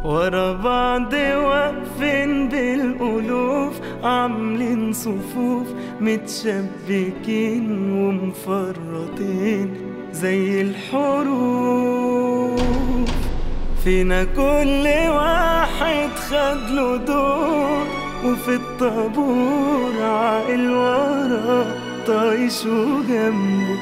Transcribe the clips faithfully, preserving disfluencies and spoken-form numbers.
ورا بعض واقفين بالألوف، عاملين صفوف متشبكين ومفرطين زي الحروف. فينا كل واحد خدله دور، وفي الطابور عاقل ورا طايش وجنبه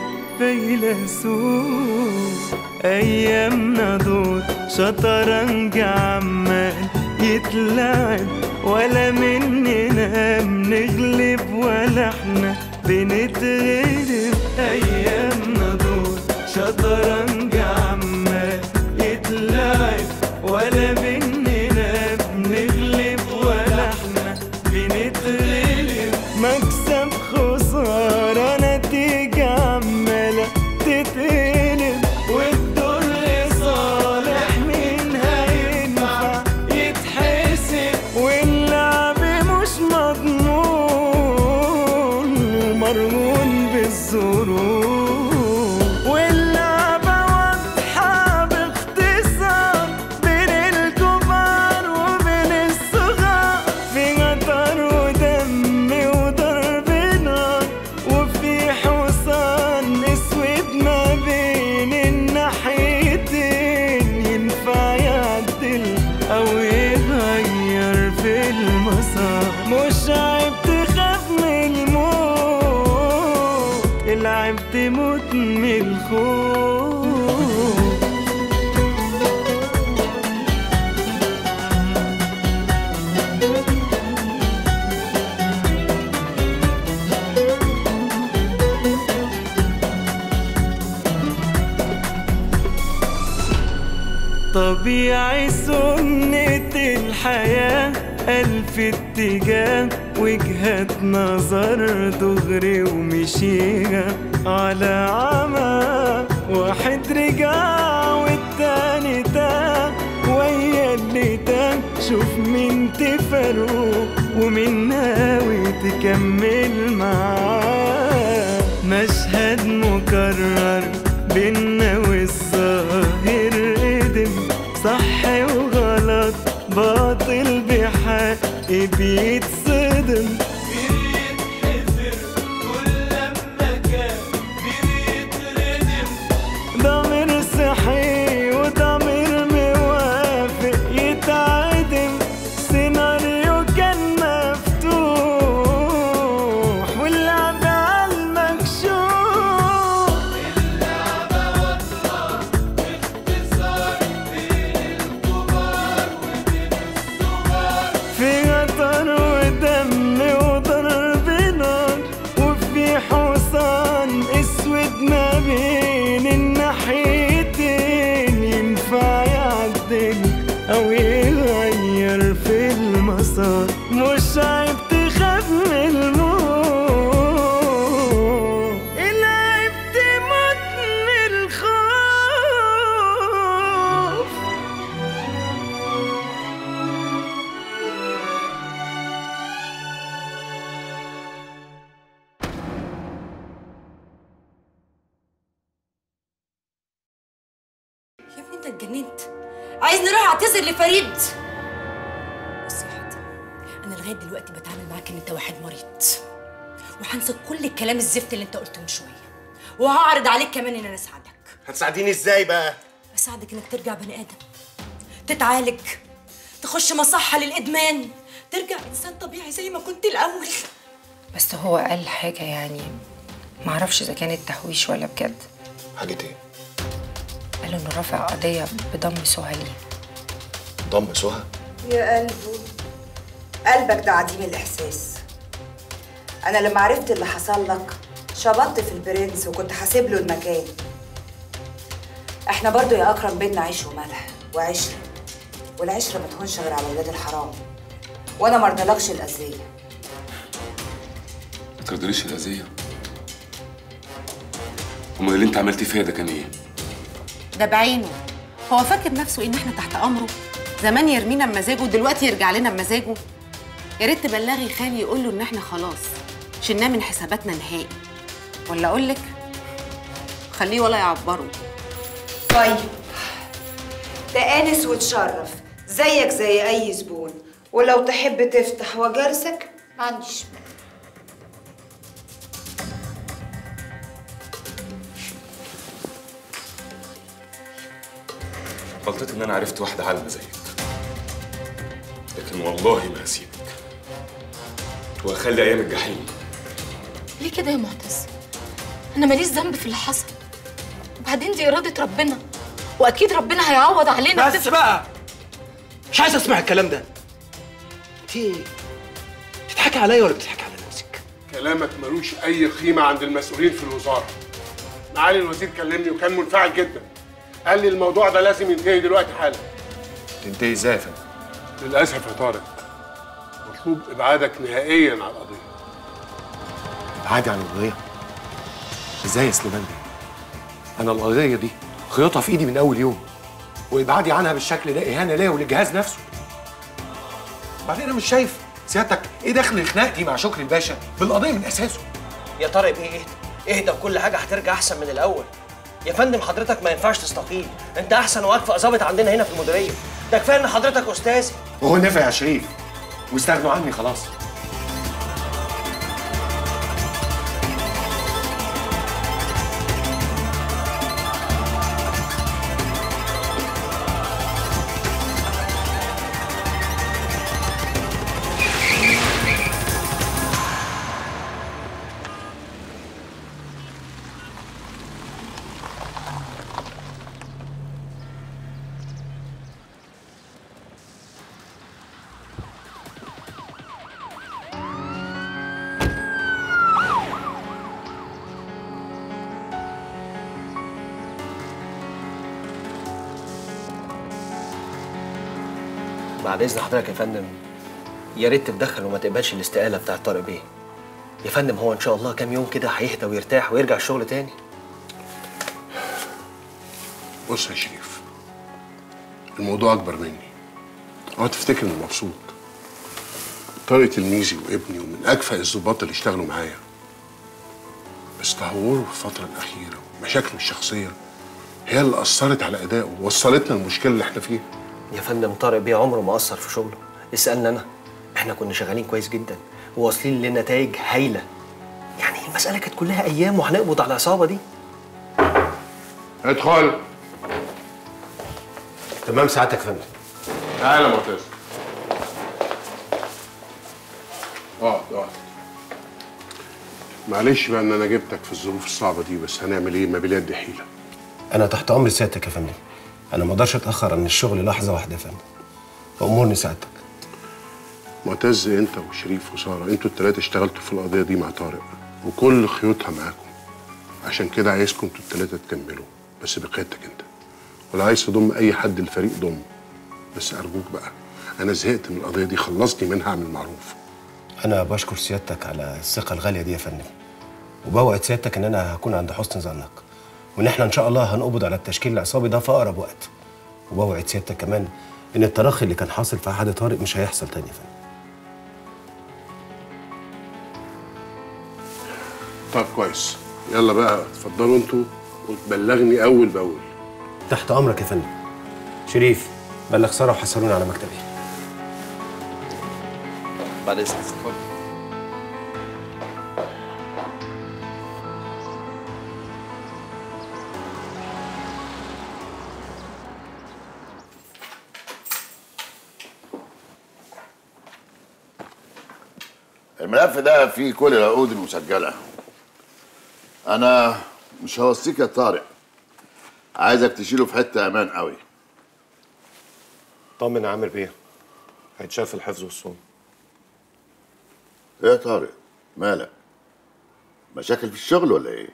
فيلسوف. أيامنا دول شطرنج عمال يتلعب، ولا مننا بنغلب ولا احنا بنتغلب. أيامنا دول شطرنج عمال يتلعب، ولا مننا بنغلب ولا احنا بنتغلب. مكسب خسارة نتيجة عمالة تتقلب، والدور لصالح مين هينفع يتحسب. واللعب مش مضمون ومرهون بالظروف، واللعبة واضحة باختصار بين الكبار وبين الصغار. في غدر ودم وضرب نار، وفي حصان اسود ما بين الناحيتين. ينفع يعدل او يغير في المسار، مش عيب تخاف من الموت، العيب تموت من الخوف. طبيعي سنة الحياة، ألف اتجاه وجهات نظر دغري ومشيها على عمى. واحد رجع والتاني تاه، ويا اللي تاه شوف مين تفرقه ومين ناوي تكمل معاه. مشهد مكرر بينا والظاهر قدم، صح وغلط باطل بحق بيتصدم. بيتحفر كل لما كان بيتردم، ضمير صحي وضمير موافق يتعدم. سيناريو كان مفتوح واللعب عالمكشوف. اللعبة واضحة باختصار بين الكبار وبين الصغار. في غدر ودم وضرب نار، وفي حصان اسود ما بين الناحيتين. ينفع يعدل او يغير في المسار، مش عيب تخاف من الموت، العيب تموت من الخوف. يا ابني انت اتجننت، عايزني اروح اعتذر لفريد؟ بص يا حاتم، انا لغايه دلوقتي بتعامل معاك ان انت واحد مريض، وهنسى كل الكلام الزفت اللي انت قلته من شويه، وهعرض عليك كمان ان انا اساعدك. هتساعديني ازاي بقى؟ اساعدك انك ترجع بني ادم، تتعالج، تخش مصحه للادمان، ترجع انسان طبيعي زي ما كنت الاول. بس هو قال حاجه يعني معرفش اذا كانت تهويش ولا بجد. حاجة ايه؟ قالوا انه رافع قضيه بضم سهى ليه. ضم سهى؟ يا قلبه، قلبك ده عديم الإحساس. أنا لما عرفت اللي حصل لك شبطت في البرنس وكنت حاسب له المكان. إحنا برضو يا أكرم بينا عيش وملح وعشرة، والعشرة ما تهونش غير على ولاد الحرام، وأنا مرضلكش الأذية. ما ترضيليش الأذية؟ أمال اللي أنت عملتيه فيا ده كان إيه؟ ده بعينه، هو فاكر نفسه إن إحنا تحت أمره؟ زمان يرمينا بمزاجه ودلوقتي يرجع لنا بمزاجه. يا ريت تبلغي خالي يقول له ان احنا خلاص شلناه من حساباتنا نهائي، ولا اقول لك خليه ولا يعبره. طيب، تآنس وتشرف زي زيك زي اي زبون، ولو تحب تفتح وجرسك ما عنديش. غلطتي ان انا عرفت واحده عالمه زيك، لكن والله ما هسيبك وهخلي ايام الجحيم. ليه كده يا معتز؟ انا ماليش ذنب في اللي حصل، وبعدين دي اراده ربنا، واكيد ربنا هيعوض علينا. بس بقى مش عايز اسمع الكلام ده. انت بتضحكي عليا ولا بتضحكي على نفسك؟ كلامك ملوش اي قيمه عند المسؤولين في الوزاره. معالي الوزير كلمني وكان منفعل جدا، قال لي الموضوع ده لازم ينتهي دلوقتي حالا. تنتهي ازاي يا فندم؟ للاسف يا طارق، مطلوب ابعادك نهائيا عن القضيه. ابعادي عن القضيه؟ ازاي يا سليمان بيه؟ انا القضيه دي خياطها في ايدي من اول يوم، وابعادي عنها بالشكل ده اهانه ليا وللجهاز نفسه. بعدين انا مش شايف سيادتك ايه دخل خناقتي مع شكري الباشا بالقضيه من اساسه. يا طارق بيه اهدى اهدى، وكل حاجه هترجع احسن من الاول. يا فندم حضرتك ما ينفعش تستقيل، انت احسن واقف ظابط عندنا هنا في المديريه، ده كفايه ان حضرتك استاذي. وهو نافع يا شريف، واستغنوا عني خلاص. بعد اذن حضرتك يا فندم، يا ريت تتدخل وما تقبلش الاستقاله بتاعت طارق بيه. يا فندم هو ان شاء الله كام يوم كده هيهدى ويرتاح ويرجع الشغل تاني. بص يا شريف، الموضوع اكبر مني. اوعى تفتكر اني مبسوط. طارق تلميذي وابني ومن اكفأ الضباط اللي اشتغلوا معايا، بس تهوره في الفتره الاخيره ومشاكله الشخصيه هي اللي اثرت على ادائه ووصلتنا المشكله اللي احنا فيها. يا فندم طارق بيه عمره ما قصر في شغله، اسألنا أنا، إحنا كنا شغالين كويس جدا وواصلين لنتائج هايلة. يعني المسألة كانت كلها أيام وهنقبض على العصابة دي. ادخل. تمام سعادتك يا فندم. تعالى يا معتز. اقعد اقعد. معلش بقى ان انا جبتك في الظروف الصعبة دي، بس هنعمل ايه؟ ما باليد حيلة. أنا تحت أمر سيادتك يا فندم. أنا ما أقدرش أتأخر عن الشغل لحظة واحدة يا فندم. أمورني سعادتك. معتز، أنت وشريف وسارة أنتوا التلاتة اشتغلتوا في القضية دي مع طارق وكل خيوطها معاكم. عشان كده عايزكم انتوا التلاتة تكملوا، بس بقيادتك أنت. ولو عايز تضم أي حد الفريق ضم، بس أرجوك بقى، أنا زهقت من القضية دي، خلصني منها اعمل معروف. أنا بشكر سيادتك على الثقة الغالية دي يا فندم. وبوعد سيادتك إن أنا هكون عند حسن ظنك، وإن إحنا إن شاء الله هنقبض على التشكيل العصابي ده في أقرب وقت. وبوعد سيادتك كمان إن التراخي اللي كان حاصل في عهد طارق مش هيحصل تاني يا فندم. طب كويس، يلا بقى اتفضلوا انتوا وتبلغني أول بأول. تحت أمرك يا فندم. شريف، بلغ سارة وحصلوني على مكتبي. بعد إذنك. الملف ده فيه كل العقود المسجلة. أنا مش هوصيك يا طارق، عايزك تشيله في حتة أمان قوي. طمن يا عامر بيه، هيتشاف الحفظ والصون. إيه يا طارق؟ مالك؟ مشاكل في الشغل ولا إيه؟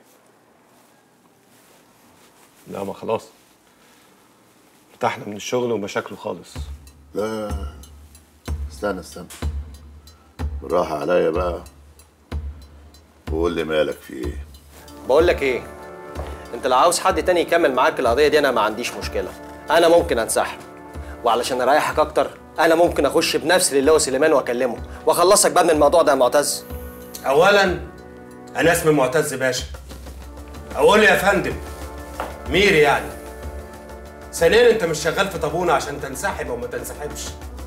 لا، ما خلاص ارتحنا من الشغل ومشاكله خالص. لا استنى استنى، بالراحة عليا بقى، وقول لي مالك في ايه؟ بقول لك ايه، انت لو عاوز حد تاني يكمل معاك القضيه دي انا ما عنديش مشكله، انا ممكن انسحب. وعلشان اريحك اكتر انا ممكن اخش بنفسي للواء سليمان واكلمه واخلصك بقى من الموضوع ده يا معتز. اولا انا اسمي معتز باشا. اقول يا فندم ميري يعني. ثانيا انت مش شغال في طابونه عشان تنسحب او ما تنسحبش.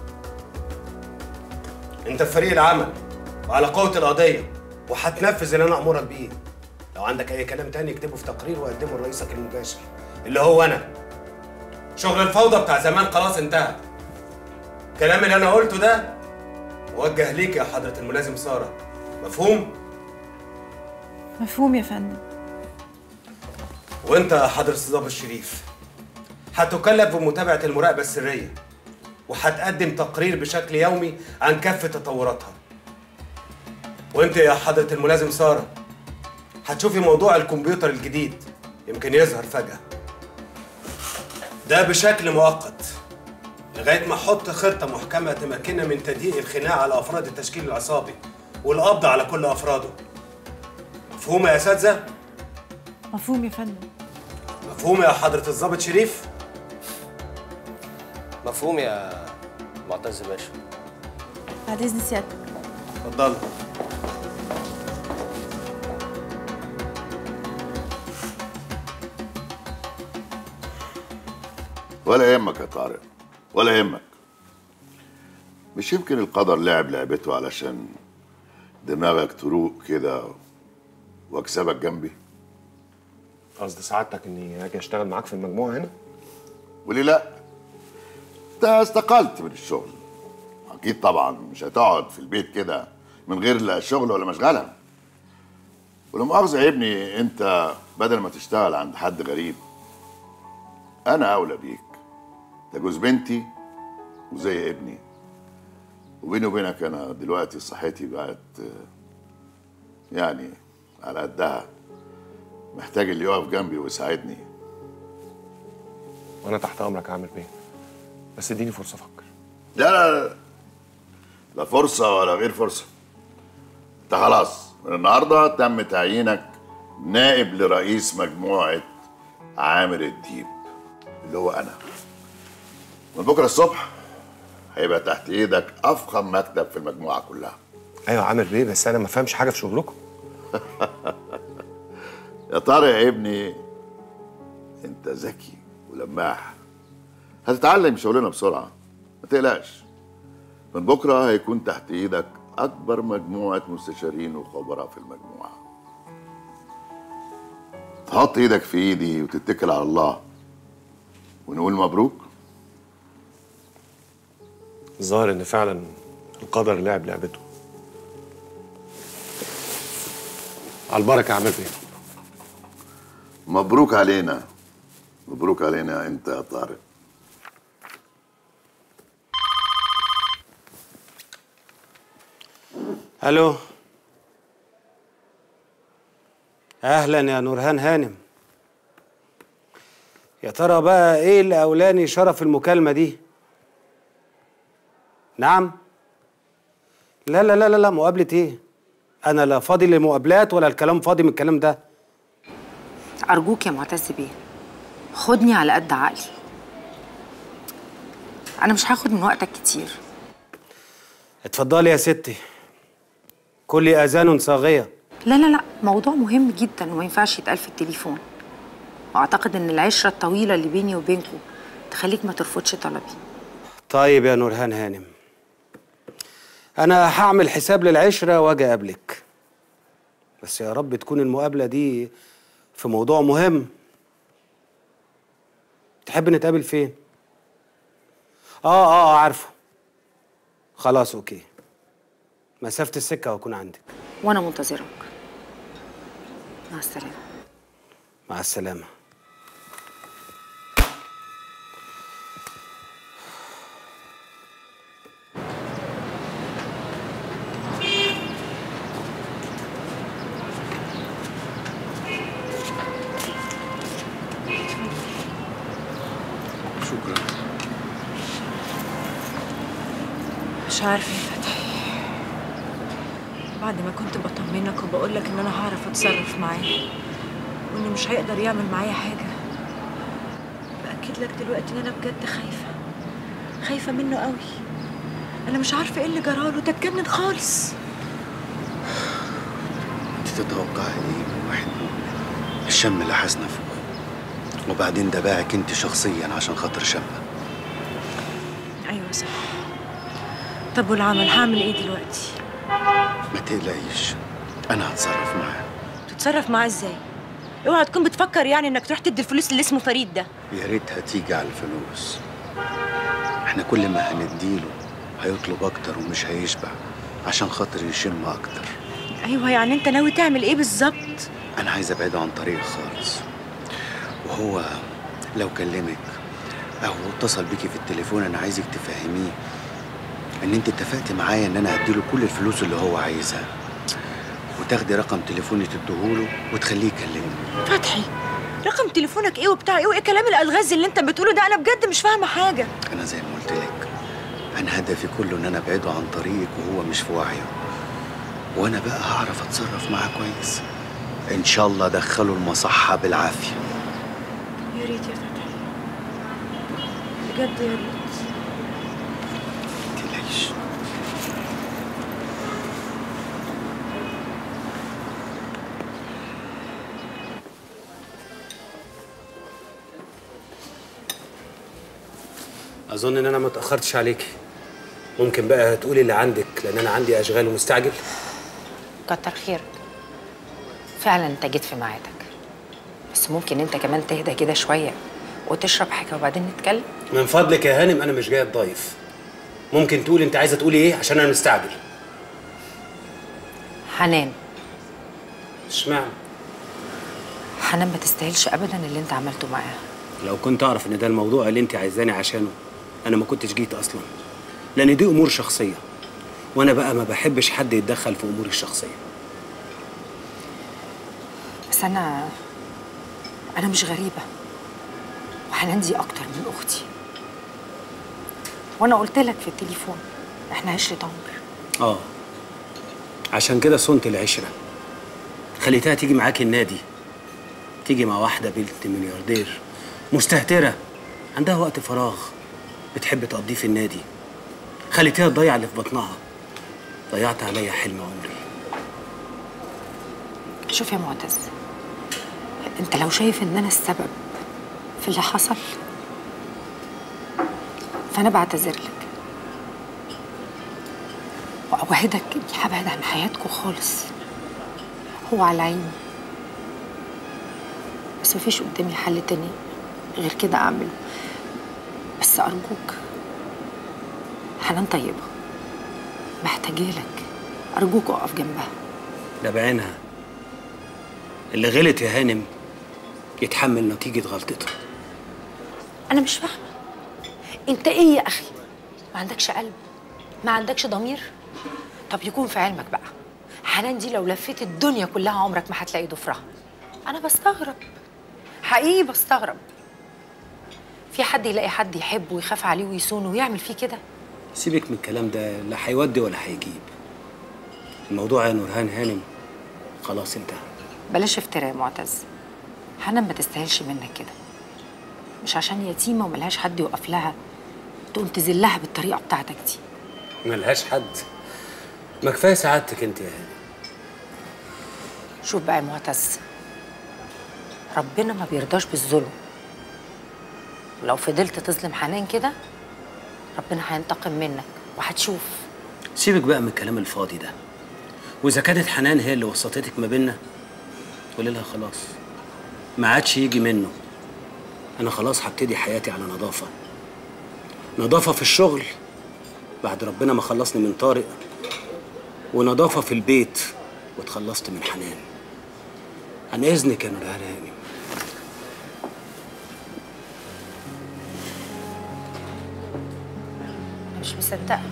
انت في فريق العمل وعلى قوه القضيه وهتنفذ اللي انا امرك بيه. لو عندك اي كلام تاني اكتبه في تقرير وقدمه لرئيسك المباشر اللي هو انا. شغل الفوضى بتاع زمان خلاص انتهى. الكلام اللي انا قلته ده موجه ليك يا حضره الملازم ساره. مفهوم؟ مفهوم يا فندم. وانت يا حضره الضابط شريف هتكلف بمتابعه المراقبه السريه وهتقدم تقرير بشكل يومي عن كافه تطوراتها. وانت يا حضره الملازم ساره هتشوفي موضوع الكمبيوتر الجديد يمكن يظهر فجأة. ده بشكل مؤقت لغاية ما احط خطة محكمة تمكننا من تضييق الخناق على أفراد التشكيل العصابي والقبض على كل أفراده. مفهوم يا أساتذة؟ مفهوم يا فندم. مفهوم يا حضرة الضابط شريف؟ مفهوم يا معتز باشا. بعد إذن سيادتك. اتفضل. ولا يهمك يا طارق، ولا يهمك. مش يمكن القدر لعب لعبته علشان دماغك تروق كده واكسبك جنبي؟ قصد سعادتك اني اجي اشتغل معاك في المجموعه هنا؟ وليه لا؟ انت استقلت من الشغل، اكيد طبعا مش هتقعد في البيت كده من غير لا شغل ولا مشغله. ولا مؤاخذه يا ابني، انت بدل ما تشتغل عند حد غريب انا اولى بيك. ده جوز بنتي وزي ابني، وبيني وبينك انا دلوقتي صحتي بقت يعني على قدها، محتاج اللي يقف جنبي ويساعدني. وانا تحت امرك يا عامر بيه، بس اديني فرصه افكر. لا لا لا لا فرصه ولا غير فرصه. انت خلاص من النهارده تم تعيينك نائب لرئيس مجموعه عامر الديب اللي هو انا. من بكره الصبح هيبقى تحت ايدك افخم مكتب في المجموعه كلها. ايوه يا عامر بيه، بس انا ما فهمش حاجه في شغلكم. يا طارق يا ابني، انت ذكي ولماح، هتتعلم شغلنا بسرعه، ما تقلقش. من بكره هيكون تحت ايدك اكبر مجموعه مستشارين وخبراء في المجموعه. تحط ايدك في ايدي وتتكل على الله ونقول مبروك. الظاهر ان فعلا القدر لعب لعبته. على البركه يا عامر بيه. مبروك علينا، مبروك علينا انت يا طارق. الو، اهلا يا نورهان هانم. يا ترى بقى ايه اللي اولاني شرف المكالمه دي؟ نعم؟ لا لا لا لا لا مقابله ايه؟ انا لا فاضي للمقابلات ولا الكلام فاضي من الكلام ده. أرجوك يا معتز بيه، خدني على قد عقلي. أنا مش هاخد من وقتك كتير. اتفضلي يا ستي، كل أذان صاغية. لا لا لا، موضوع مهم جدا وما ينفعش يتقال في التليفون. وأعتقد إن العشرة الطويلة اللي بيني وبينكم تخليك ما ترفضش طلبي. طيب يا نورهان هانم، أنا هعمل حساب للعشرة وأجي أقابلك، بس يا رب تكون المقابلة دي في موضوع مهم. تحب نتقابل فين؟ آه آه عارفه. خلاص أوكي، مسافة السكة وأكون عندك. وأنا منتظرك. مع السلامة. مع السلامة. شكرا. مش عارفة يا فتحي، بعد ما كنت بطمنك وبقول لك ان انا هعرف اتصرف معاه وانه مش هيقدر يعمل معايا حاجة، بأكد لك دلوقتي ان انا بجد خايفة خايفة منه قوي. انا مش عارفة ايه اللي جراله، ده اتجنن خالص. انت تتوقعي ايه من واحد الشم اللي حاسنا فوق؟ وبعدين ده باعك انت شخصيا عشان خاطر شابة. ايوه صح. طب والعمل هعمل ايه دلوقتي؟ ما تقلقيش، انا هتصرف معاه. تتصرف معاه ازاي؟ اوعى تكون بتفكر يعني انك تروح تدي الفلوس اللي اسمه فريد ده. يا ريتها تيجي على الفلوس. احنا كل ما هنديله هيطلب اكتر ومش هيشبع عشان خاطر يشم اكتر. ايوه يعني انت ناوي تعمل ايه بالظبط؟ انا عايز ابعده عن طريق خالص، وهو لو كلمك او اتصل بيكي في التليفون انا عايزك تفهميه ان انت اتفقتي معايا ان انا هديله كل الفلوس اللي هو عايزها، وتاخدي رقم تليفوني تديهوله وتخليه يكلمني. فتحي، رقم تليفونك ايه وبتاع ايه وايه كلام الالغاز اللي انت بتقوله ده؟ انا بجد مش فاهمه حاجه. انا زي ما قلت لك، انا هدفي كله ان انا ابعده عن طريقك وهو مش في وعيه، وانا بقى هعرف اتصرف معاه كويس. ان شاء الله ادخله المصحه بالعافيه. يا ريت يا فتحي، بجد يا ريت. متقلقيش. اظن ان انا ما اتاخرتش عليكي. ممكن بقى تقولي اللي عندك، لان انا عندي اشغال ومستعجل. كتر خيرك، فعلا انت جيت في ميعادك، بس ممكن انت كمان تهدى كده شويه وتشرب حاجه وبعدين نتكلم. من فضلك يا هانم، انا مش جاي اتضايف. ممكن تقولي انت عايزه تقولي ايه عشان انا مستعجل. حنان. اشمعنى؟ حنان ما تستاهلش ابدا اللي انت عملته معاها. لو كنت اعرف ان ده الموضوع اللي انت عايزاني عشانه انا ما كنتش جيت اصلا، لان دي امور شخصيه، وانا بقى ما بحبش حد يتدخل في اموري الشخصيه. بس انا انا مش غريبه، وحنان دي اكتر من اختي، وانا قلت لك في التليفون احنا عشره عمر. اه عشان كده صنت العشره، خليتها تيجي معاكي النادي، تيجي مع واحده بنت ملياردير مستهتره عندها وقت فراغ بتحب تقضيه في النادي، خليتيها تضيع اللي في بطنها. ضيعت عليا حلم عمري. شوف يا معتز، انت لو شايف ان انا السبب في اللي حصل فانا بعتذر لك، واوعدك اني هبعد عن حياتكم خالص. هو على عيني، بس مفيش قدامي حل تاني غير كده اعمله. بس ارجوك، حنان طيبه محتاجه لك، ارجوك اقف جنبها. ده بعينها، اللي غلط يا هانم يتحمل نتيجه غلطته. انا مش فاهمه انت ايه يا اخي؟ ما عندكش قلب؟ ما عندكش ضمير؟ طب يكون في علمك بقى، حنان دي لو لفيت الدنيا كلها عمرك ما هتلاقي ضفرها. انا بستغرب، حقيقي بستغرب. في حد يلاقي حد يحبه ويخاف عليه ويصونه ويعمل فيه كده؟ سيبك من الكلام ده، لا هيودي ولا هيجيب. الموضوع يا نورهان هانم خلاص انتهى. بلاش افتراء يا معتز، حنان ما تستاهلش منك كده. مش عشان يتيمه وملهاش حد يوقف لها تقوم تذلها بالطريقه بتاعتك دي. ملهاش حد؟ ما كفايه سعادتك انت يا هانم. شوف بقى يا معتز، ربنا ما بيرضاش بالظلم، ولو فضلت تظلم حنان كده ربنا هينتقم منك وهتشوف. سيبك بقى من الكلام الفاضي ده، واذا كانت حنان هي اللي وسطتك ما بيننا قولي لها خلاص ما عادش يجي منه. انا خلاص هبتدي حياتي على نظافه، نظافه في الشغل بعد ربنا ما خلصني من طارق، ونظافه في البيت واتخلصت من حنان. عن اذنك يا نورهان هانم. انا مش مصدقه،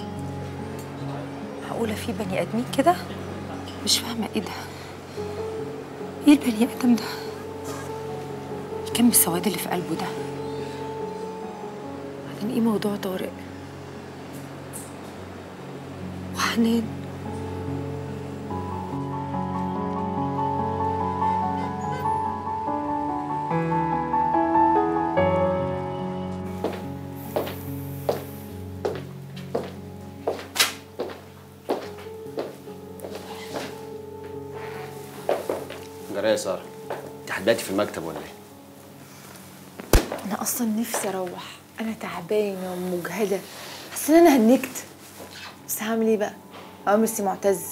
معقوله في بني ادمين كده؟ مش فاهمه ايه ده، ايه البني ادم ده؟ كم السواد اللي في قلبه ده؟ بعدين ايه موضوع طارق وحنان؟ جرايه يا ساره، انت هتباتي في المكتب ولا ايه؟ انا اصلا نفسي اروح، انا تعبانه ومجهده، بس ان انا هنكت. بس هعمل ايه بقى؟ اعمل سي معتز.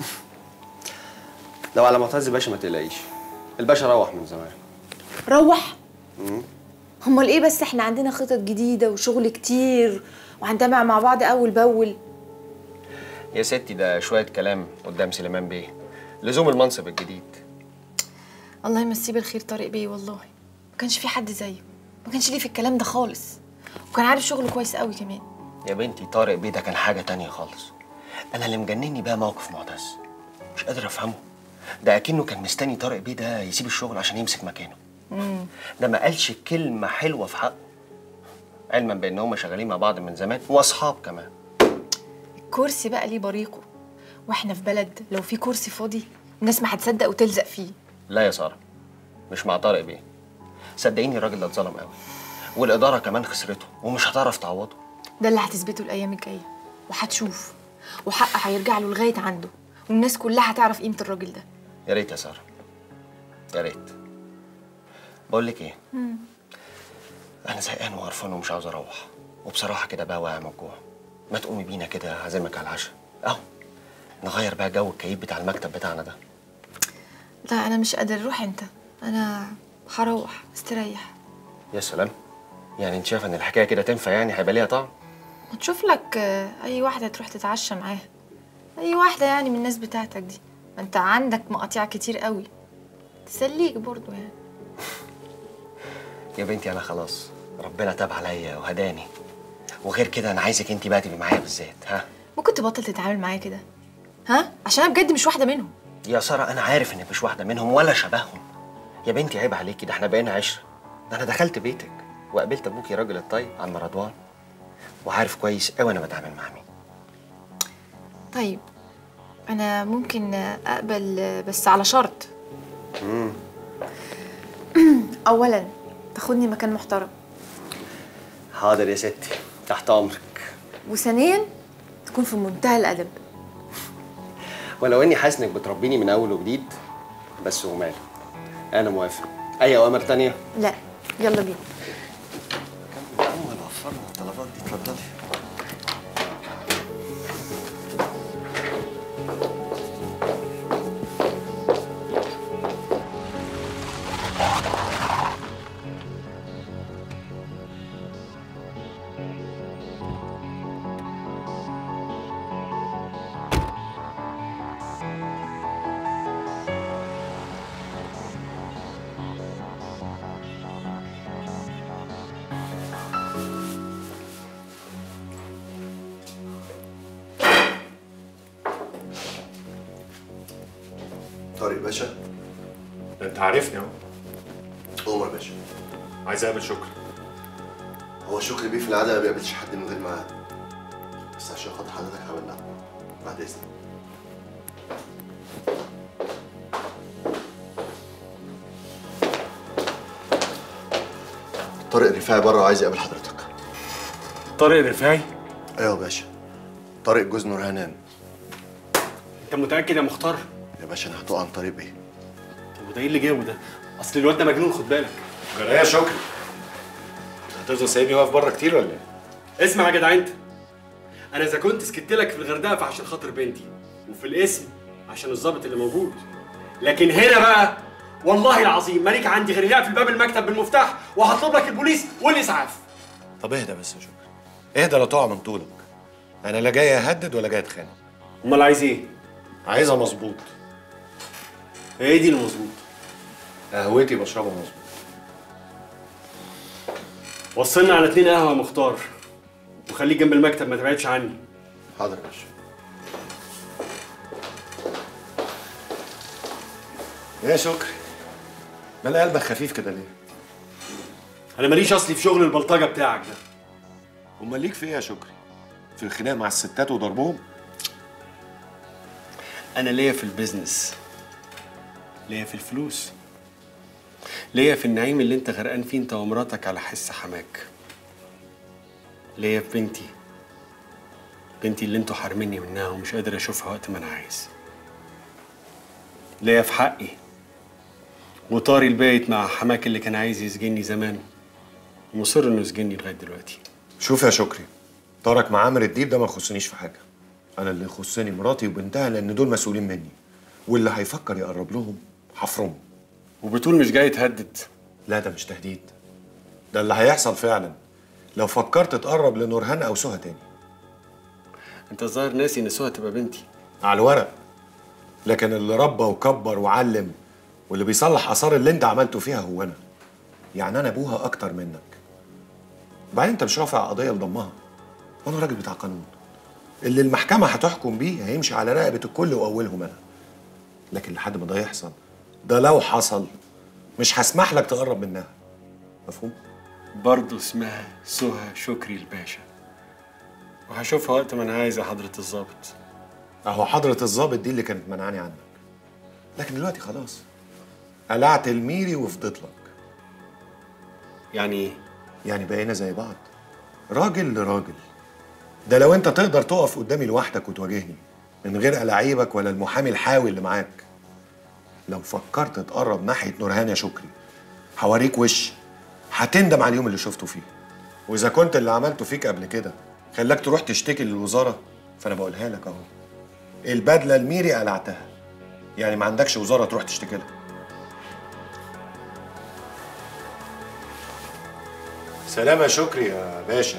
لو على معتز باشا ما تقلقيش، الباشا روح من زمان. روح؟ امم امال ايه؟ بس احنا عندنا خطط جديده وشغل كتير وهنتابع مع بعض اول باول. يا ستي ده شويه كلام قدام سليمان بيه، لزوم المنصب الجديد. الله يمسيه بالخير طارق بيه، والله ما كانش في حد زيه، ما كانش ليه في الكلام ده خالص، وكان عارف شغله كويس قوي كمان. يا بنتي طارق بيه ده كان حاجه تانية خالص. انا اللي مجنني بقى موقف معتز، مش قادر افهمه. ده اكنه كان مستني طارق بيه ده يسيب الشغل عشان يمسك مكانه. امم ده ما قالش كلمه حلوه في حقه، علما بان هم شغالين مع بعض من زمان واصحاب كمان. الكرسي بقى ليه بريقه، واحنا في بلد لو في كرسي فاضي الناس ما هتصدق وتلزق فيه. لا يا ساره، مش مع طارق بيه. صدقيني الراجل ده اتظلم قوي، والاداره كمان خسرته ومش هتعرف تعوضه. ده اللي هتثبته الايام الجايه، وهتشوف، وحقه هيرجع له لغايه عنده، والناس كلها هتعرف قيمه الراجل ده. يا ريت يا ساره، يا ريت. بقول لك ايه، مم. انا زهقان وقرفان ومش عاوز اروح، وبصراحه كده بقى واقع من الجوع. ما تقومي بينا كده اعزمك على العشاء، اهو نغير بقى جو الكئيب بتاع المكتب بتاعنا ده. لا انا مش قادر، روح انت، انا هروح استريح. يا سلام، يعني انت شايفه ان الحكايه كده تنفع؟ يعني هيبقى ليها طعم؟ ما تشوف لك آه، اي واحده تروح تتعشى معاها، اي واحده يعني من الناس بتاعتك دي، ما انت عندك مقاطيع كتير قوي تسليك برضو يعني. يا بنتي انا خلاص ربنا تاب عليا وهداني، وغير كده انا عايزك انت بقى تبقي معايا بالذات. ها ممكن تبطل تتعامل معايا كده؟ ها عشان انا بجد مش واحده منهم. يا ساره انا عارف انك مش واحده منهم ولا شبههم. يا بنتي عيب عليكي، ده احنا بقينا عشره. ده انا دخلت بيتك وقابلت ابوكي راجل الطيب عم رضوان، وعارف كويس قوي انا بتعامل مع مين. طيب انا ممكن اقبل بس على شرط. امم اولا تاخدني مكان محترم، حاضر يا ستي، تحت امرك. وثانيا تكون في منتهى الادب. ولو اني حاسس انك بتربيني من اول وجديد، بس وماله، انا موافق. اي اوامر تانية؟ لا يلا بينا. كم اول وفرنا الطلبات دي، اتفضلي. طارق باشا. انت عارفني اهو. عمر باشا. عايز اقابل شكري. هو شكري بيه في العاده ما بيقابلش حد من غير ميعاد، بس عشان خاطر حضرتك عملناها. بعد اذنك. طارق رفاعي بره وعايز يقابل حضرتك. طارق رفاعي؟ ايوه يا باشا، طارق جوز نورهانان. انت متاكد يا مختار؟ يا باشا انا هتوقع عن طريق بيه. طب وده ايه اللي جابه ده؟ اصل الواد ده مجنون، خد بالك. جرايه يا شكري، هتفضل سايبني واقف بره كتير ولا ايه؟ اسمع يا جدع انت، انا اذا كنت سكت لك في الغردقه فعشان خاطر بنتي، وفي الاسم عشان الضابط اللي موجود، لكن هنا بقى والله العظيم مالك عندي غير يقفل باب المكتب بالمفتاح وهطلب لك البوليس والاسعاف. طب اهدى بس يا شكري، اهدى لا تقع من طولك. انا لا جاي اهدد ولا جاي اتخانق. امال عايز ايه؟ عايزها مظبوط. هي دي المظبوط. قهوتي بشربها مظبوط. وصلنا على اتنين قهوه يا مختار، وخليك جنب المكتب ما تبعدش عني. حاضر يا باشا. يا شكري، مال قلبك خفيف كده ليه؟ انا ماليش اصلي في شغل البلطجه بتاعك ده. امال ليك في ايه يا شكري؟ في الخناق مع الستات وضربهم؟ انا ليا في البيزنس، ليا في الفلوس، ليا في النعيم اللي انت غرقان فيه انت ومراتك على حس حماك، ليا في بنتي، بنتي اللي انتوا حارميني منها ومش قادر اشوفها وقت ما انا عايز، ليا في حقي وطاري البايت مع حماك اللي كان عايز يسجني زمان ومصر انه يسجني لغايه دلوقتي. شوف يا شكري، طارق مع عامر الديب ده ما يخصنيش في حاجه. انا اللي يخصني مراتي وبنتها، لان دول مسؤولين مني، واللي هيفكر يقرب لهم هفرمه. وبتقول مش جاي تهدد؟ لا ده مش تهديد، ده اللي هيحصل فعلا لو فكرت تقرب لنورهان او سهى تاني. انت الظاهر ناسي ان سهى تبقى بنتي. على الورق، لكن اللي ربى وكبر وعلم واللي بيصلح اثار اللي انت عملته فيها هو انا. يعني انا ابوها اكتر منك. وبعدين انت مش رافع قضيه لضمها، وانا راجل بتاع قانون. اللي المحكمه هتحكم بيه هيمشي على رقبه الكل واولهم انا. لكن لحد ما ده يحصل، ده لو حصل مش هسمح لك تقرب منها. مفهوم؟ برضه اسمها سهى شكري الباشا، وهشوفها وقت ما انا عايز يا حضره الظابط. اهو حضره الظابط دي اللي كانت منعاني عنك، لكن دلوقتي خلاص قلعت الميري وفضيت لك. يعني ايه؟ يعني بقينا زي بعض، راجل لراجل. ده لو انت تقدر تقف قدامي لوحدك وتواجهني من غير ألاعيبك ولا المحامي الحاوي اللي معاك. لو فكرت تقرب ناحيه نورهان يا شكري هوريك وش هتندم على اليوم اللي شفته فيه. واذا كنت اللي عملته فيك قبل كده خلاك تروح تشتكي للوزاره، فانا بقولها لك اهو، البدله الميري قلعتها، يعني ما عندكش وزاره تروح تشتكي لها. سلام يا شكري يا باشا.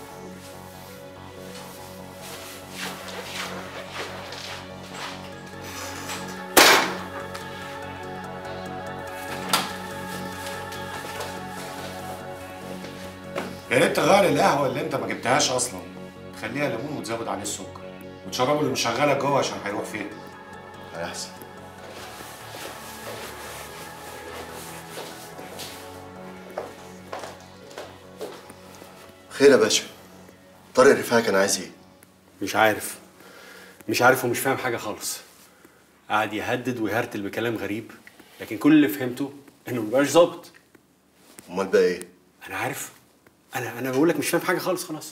يا ريت تغير القهوه اللي انت ما جبتهاش اصلا، تخليها ليمون وتزود عليه السكر، وتشربه اللي مشغلك جوه عشان هيروح فين. هيحصل. خير يا باشا، طارق رفاعي كان عايز ايه؟ مش عارف مش عارف ومش فاهم حاجه خالص. قعد يهدد ويهرتل بكلام غريب، لكن كل اللي فهمته انه مبقاش ظابط. امال بقى ايه؟ انا عارف، انا انا بقول لك مش فاهم حاجه خالص. خلاص.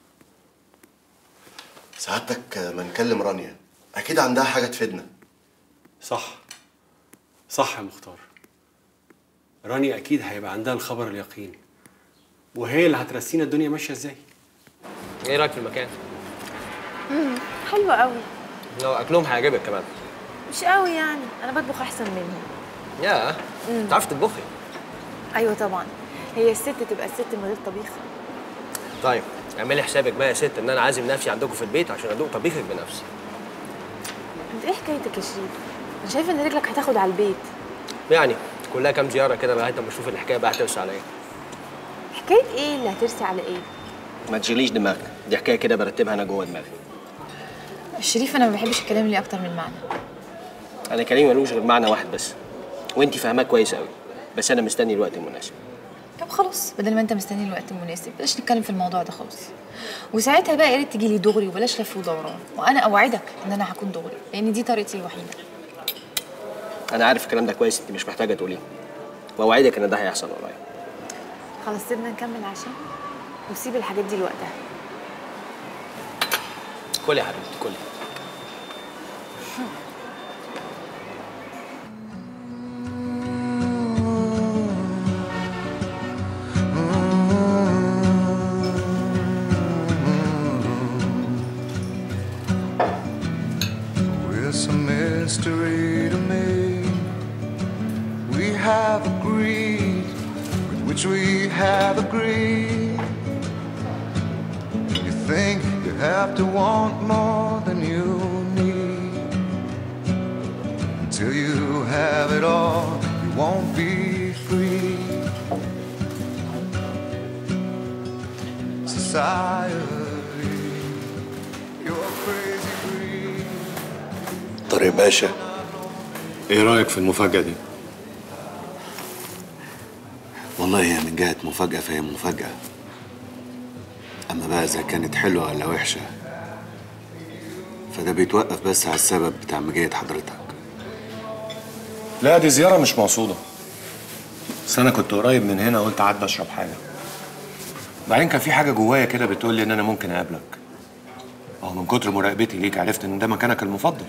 سعادتك ما نكلم رانيا، اكيد عندها حاجه تفيدنا. صح صح يا مختار، رانيا اكيد هيبقى عندها الخبر اليقين، وهي اللي هترسينا الدنيا ماشيه ازاي. ايه رايك في المكان؟ امم حلوة قوي. لو اكلهم هيعجبك كمان. مش قوي يعني، انا بطبخ احسن منهم. يا بتعرفي تطبخي؟ ايوه طبعا، هي الست تبقى الست من غير طبيخ. طيب اعملي حسابك بقى يا ست ان انا عازم نفسي عندكم في البيت عشان ادوق طبيخك بنفسي. انت ايه حكايتك يا شريف؟ انا شايفه ان رجلك هتاخد على البيت. يعني كلها كام زياره كده لغايه اما اشوف الحكايه بقى هترسى على ايه. حكايه ايه اللي هترسي على ايه؟ ما تشغليش دماغك، دي حكايه كده برتبها انا جوه دماغي. شريف انا ما بحبش الكلام اللي اكتر من معنى. انا كلامي ملوش غير معنى واحد بس، وانت فاهماه كويس قوي، بس انا مستني الوقت المناسب. طب خلاص، بدل ما انت مستني الوقت المناسب بلاش نتكلم في الموضوع ده خالص. وساعتها بقى يا ريت تجي لي دغري وبلاش لف ودوران، وانا اوعدك ان انا هكون دغري لان دي طريقتي الوحيده. انا عارف الكلام ده كويس، انت مش محتاجه تقوليه، واوعدك ان ده هيحصل قريب. خلاص سيبنا نكمل عشان وسيب الحاجات دي لوقتها. كلي يا حبيبتي كلي. It's a mystery to me. We have agreed with which we have agreed. You think you have to want more than you need. Until you have it all, you won't be free. Society, you're crazy breed. طارق باشا، ايه رايك في المفاجاه دي؟ والله هي من جهة مفاجأة فهي مفاجأة، أما بقى إذا كانت حلوة ولا وحشة فده بيتوقف بس على السبب بتاع مجية حضرتك. لا دي زياره مش مقصوده، بس انا كنت قريب من هنا قلت اعدي اشرب حاجه. بعدين كان في حاجه جوايا كده بتقول لي ان انا ممكن اقابلك. اهو من كتر مراقبتي ليك عرفت ان ده مكانك المفضل.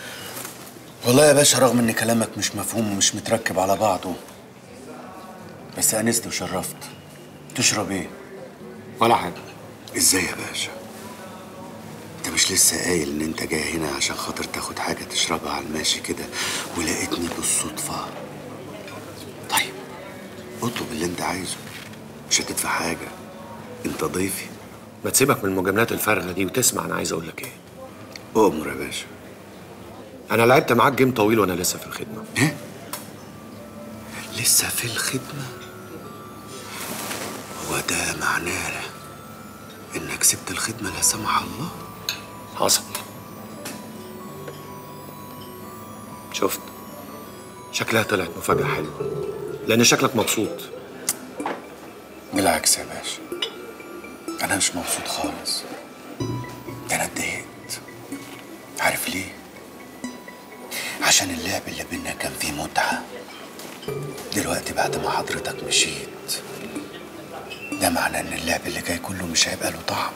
والله يا باشا رغم ان كلامك مش مفهوم ومش متركب على بعضه، بس انست وشرفت. تشرب ايه؟ ولا حاجه. ازاي يا باشا؟ انت مش لسه قايل ان انت جاي هنا عشان خاطر تاخد حاجه تشربها على الماشي كده ولقيتني بالصدفه؟ طيب اطلب اللي انت عايزه، مش هتدفع حاجه، انت ضيفي. ما تسيبك من المجاملات الفارغه دي وتسمع انا عايز اقول لك ايه. اؤمر يا باشا. انا لعبت معاك جيم طويل وانا لسه في الخدمه. ايه؟ لسه في الخدمه؟ هو ده معناه انك سبت الخدمه لا سمح الله؟ حصل. شفت؟ شكلها طلعت مفاجاه حلوه لان شكلك مبسوط. بالعكس يا باشا، انا مش مبسوط خالص، ده انا اتضايقت. عارف ليه؟ عشان اللعب اللي بينا كان فيه متعه. دلوقتي بعد ما حضرتك مشيت ده معناه ان اللعب اللي جاي كله مش هيبقى له طعم.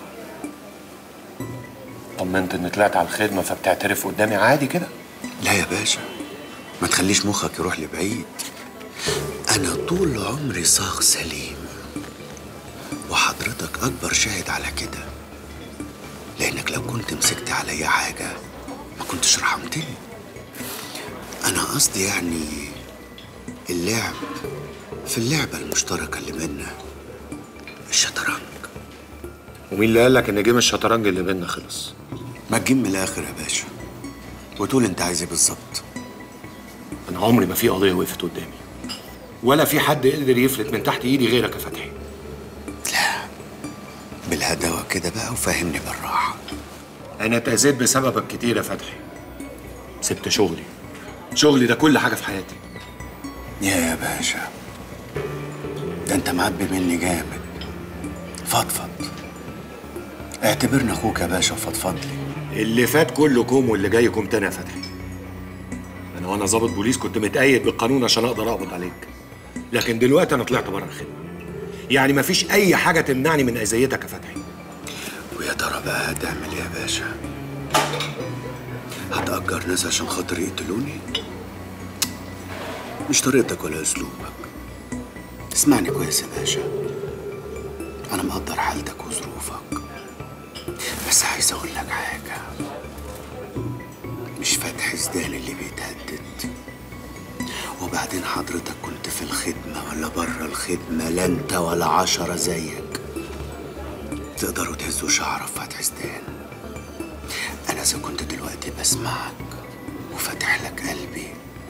طمنت ان طلعت على الخدمه فبتعترف قدامي عادي كده؟ لا يا باشا، ما تخليش مخك يروح لبعيد. انا طول عمري صاغ سليم وحضرتك اكبر شاهد على كده، لانك لو كنت مسكت عليا حاجه ما كنتش رحمتني. انا قصدي يعني اللعب في اللعبه المشتركه اللي بينا، الشطرنج. ومين اللي قال لك ان جيم الشطرنج اللي بينا خلص؟ ما تجيب من الاخر يا باشا وتقول انت عايز ايه بالظبط. انا عمري ما في قضيه وقفت قدامي ولا في حد قدر يفلت من تحت ايدي غيرك يا فتحي. لا بالهدوء كده بقى وفهمني بالراحه. انا اتاذيت بسببك كتير يا فتحي. سبت شغلي، شغلي ده كل حاجه في حياتي. يا يا باشا ده انت معبي مني جامد. فضفض، اعتبرني اخوك يا باشا وفضفض لي. اللي فات كله كوم واللي جاي كوم تاني يا فتحي. انا وانا ظابط بوليس كنت متأيد بالقانون عشان اقدر اقبض عليك، لكن دلوقتي انا طلعت بره الخدمه، يعني مفيش اي حاجه تمنعني من اذيتك يا فتحي. ويا ترى بقى هتعمل ايه يا باشا؟ هتأجر ناس عشان خاطر يقتلوني؟ مش طريقتك ولا اسلوبك. اسمعني كويس يا باشا، انا مقدر حالتك وظروفك، بس عايز اقول لك حاجه. مش فتحي زدان اللي بيتهدد، وبعدين حضرتك كنت في الخدمه ولا بره الخدمه، لا انت ولا عشرة زيك تقدروا تهزوا شعر في فتحي زدان. انا اذا كنت دلوقتي بسمعك وفاتح لك قلبي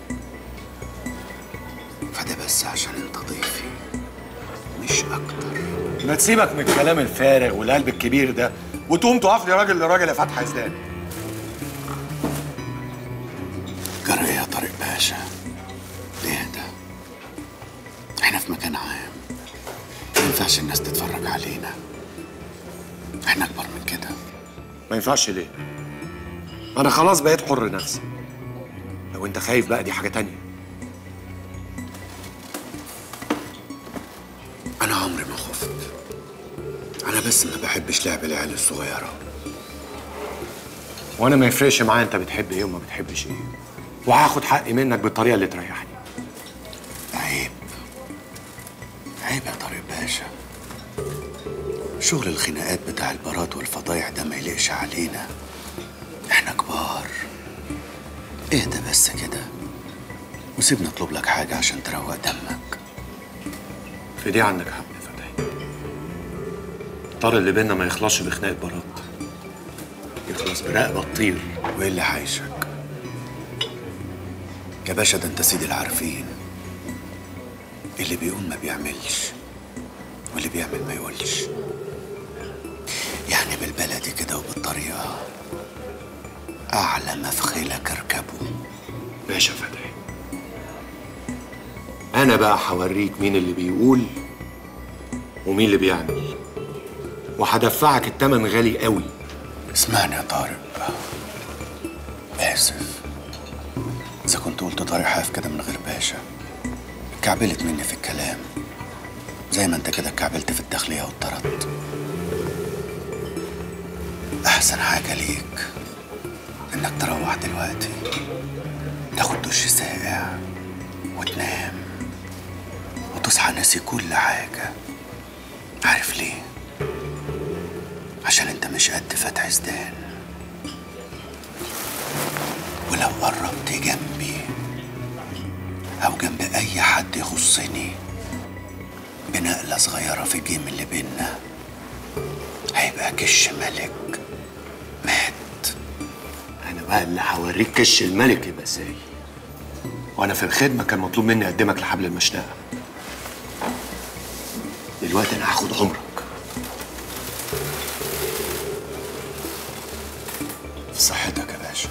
فده بس عشان انت ضيفي مش اكتر. ما تسيبك من الكلام الفارغ والقلب الكبير ده وتقوم تقف لي راجل لراجل يا فتحي زدان. جرى يا طارق باشا؟ ليه ده؟ احنا في مكان عام، ما ينفعش الناس تتفرج علينا، احنا اكبر من كده. ما ينفعش ليه؟ انا خلاص بقيت حر نفسي. لو انت خايف بقى دي حاجه تانية. انا عمري ما خفت، انا بس ما بحبش لعب العيال الصغيره. وانا ما يفرقش معايا انت بتحب ايه وما بتحبش ايه، وهاخد حقي منك بالطريقه اللي تريحني. عيب عيب يا طارق باشا، شغل الخناقات بتاع البارات والفضايح ده ما يليقش علينا، احنا كبار. اهدى بس كده وسيبني اطلب لك حاجه عشان تروق دمك. في دي عندك حق يا فتحي. الطار اللي بينا ما يخلصش بخناقه بارات، يخلص برقبه تطير. وايه اللي حايشك يا باشا؟ ده انت سيد العارفين، اللي بيقول ما بيعملش واللي بيعمل ما يقولش. يعني بالبلدي كده وبالطريقه، اعلى ما في خيلك اركبه. ماشي يا فتحي، انا بقى هوريك مين اللي بيقول ومين اللي بيعمل، وهدفعك التمن غالي قوي. اسمعني يا طارق، اسف اذا كنت قلت طارق حاف كده من غير باشا. اتكعبلت مني في الكلام زي ما انت كده اتكعبلت في الداخليه واتطردت. احسن حاجه ليك انك تروح دلوقتي تاخد دش ساقع وتنام وتصحى ناسي كل حاجة. عارف ليه؟ عشان انت مش قد فتح زدان، ولو قربت جنبي او جنب اي حد يخصني بنقلة صغيرة في الجيم اللي بينا هيبقى كش ملك مات. انا بقى اللي هوريك كش الملك يا بساي، وانا في الخدمه كان مطلوب مني اقدمك لحبل المشنقه. دلوقتي انا هاخد عمرك في صحتك يا باشا.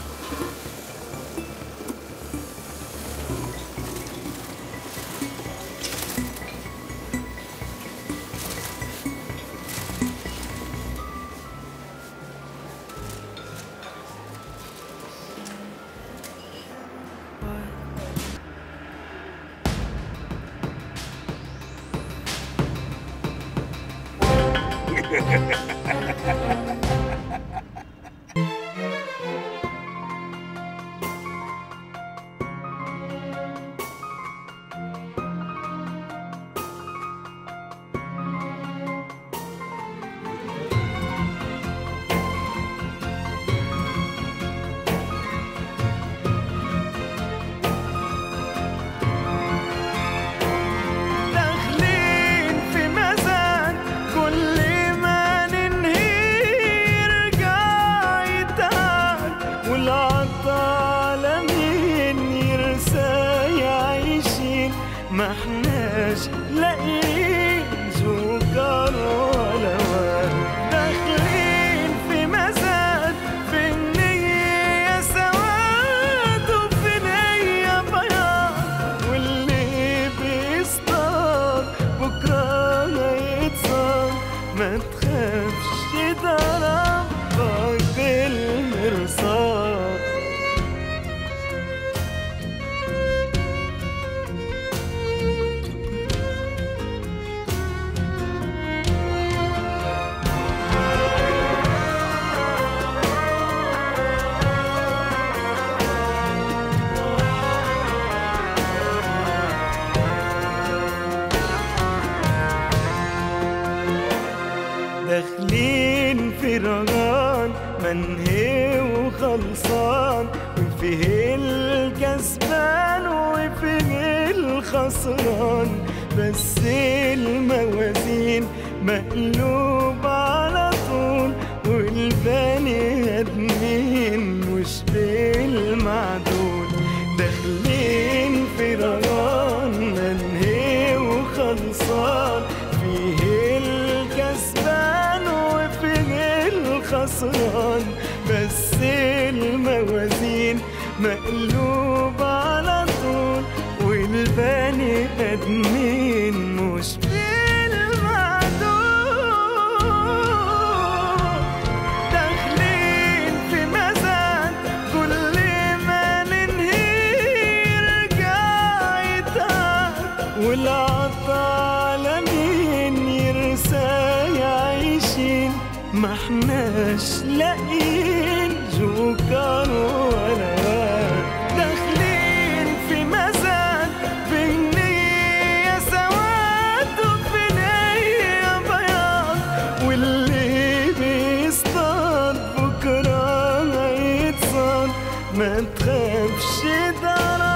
ما احناش لاقيين سكر ولا ورد، داخلين في مزاد، في النية سواد وفي نية بياض، واللي بيصطاد بكرة هيتصاد. ما تخافش ده ربك بالمرصاد. داخلين في رجان منهي وخلصان، وفيه الكسبان وفيه الخسران، بس الموازين مقلوب على طول، والبني ادمين مش بالمعدول. داخلين في رجان منهي وخلصان، فيه الكسبان وفيه الخسران، بس الموازين مقلوب على طول، والبني ادمين مش بالمعدول. داخلين في مزاد كل ما ننهي يرجع يتعب، والعطا مين يرسى يعيشين. ما احناش لاقيين جوكر ولا ورد، داخلين في مزاد، في النية سواد وفي نية بياض، واللي بيصطاد بكرة هيتصاد. ما تخافش ده